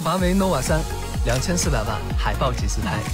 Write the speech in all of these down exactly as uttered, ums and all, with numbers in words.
华为 nova 三，两千四百万海豹级自拍。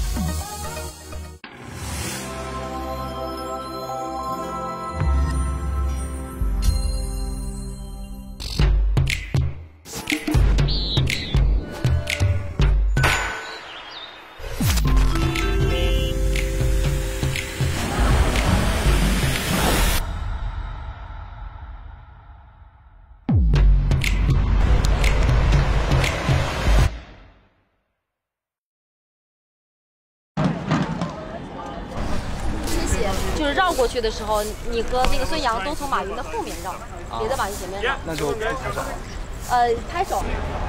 就是绕过去的时候，你和那个孙杨都从马云的后面绕， 啊、 别在马云前面绕。 那就拍手。 呃，拍手。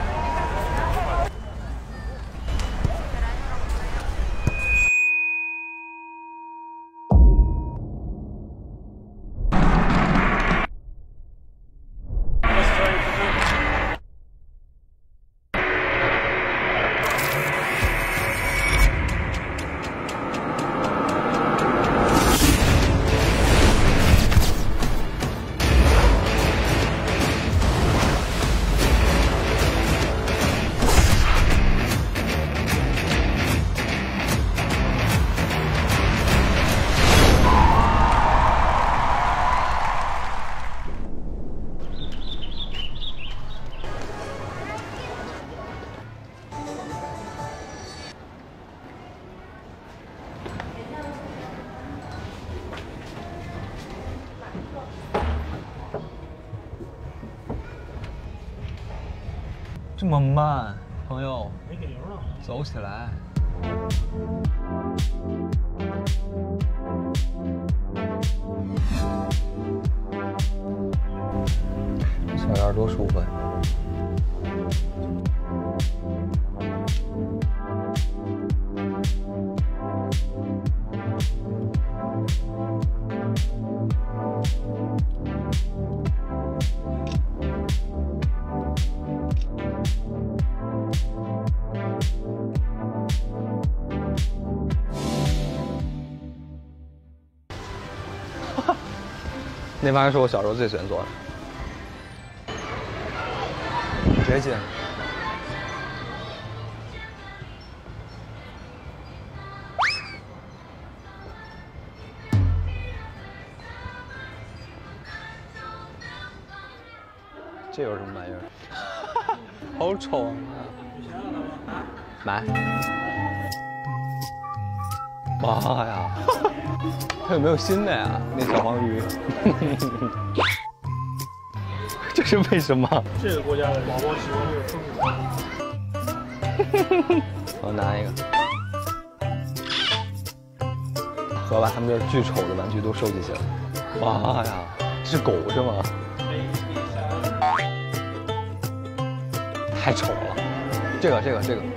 这么慢，朋友，没给油了，走起来。小园多舒服呀！那玩意儿是我小时候最喜欢做的，别进。这有什么玩意儿？好丑啊！买。妈呀！它有没有新的呀？那小黄鱼，这是为什么？ 这个国家的宝宝喜欢这个风格。我拿一个，我要把他们这巨丑的玩具都收集起来。妈呀，这是狗是吗？太丑了，这个这个这个。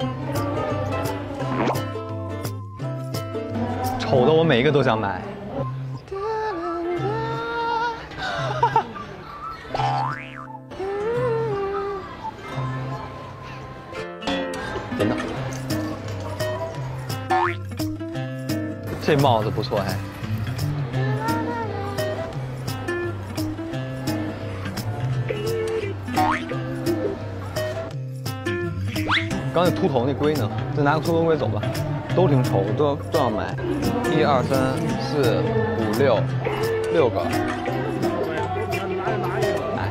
丑的我每一个都想买。真的，这帽子不错还。刚才秃头那龟呢？再拿个秃头龟走吧。 都挺丑，都都要买。一二三四五六，六个。买。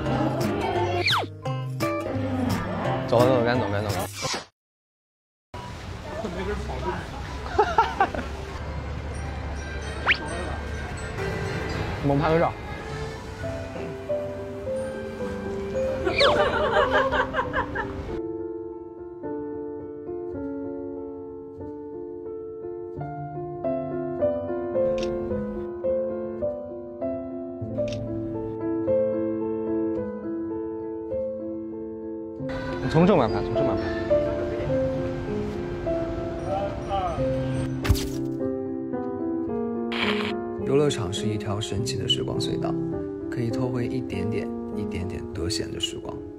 走走走，赶紧走，赶紧走。没根草根。我们拍个照。从正面拍，从正面拍。游乐场是一条神奇的时光隧道，可以偷回一点点、一点点得闲的时光。